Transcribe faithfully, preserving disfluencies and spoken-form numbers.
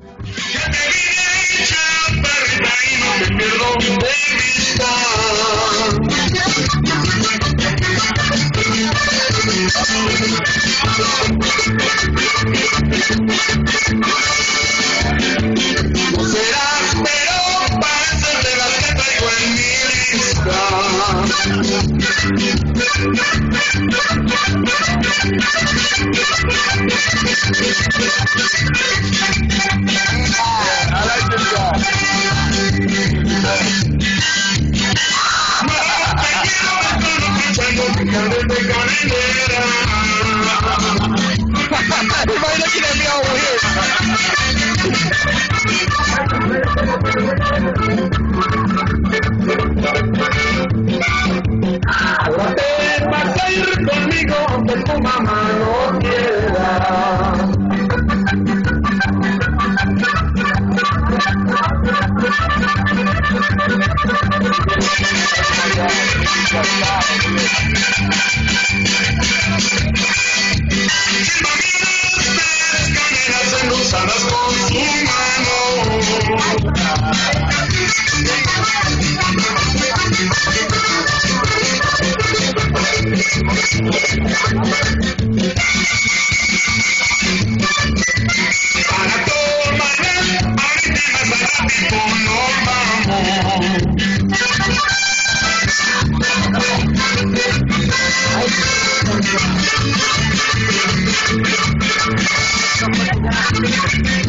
Ya te vine, chaparrita, y no te pierdo de vista. No serás, pero pareces de las que traigo en mi lista. I like this guy. Everybody looking at me all weird. Ahora te vas a ir conmigo aunque tu mamá no quiera. Usadas con su mano. Para tomar, ahorita más rápido nos vamos. Ay.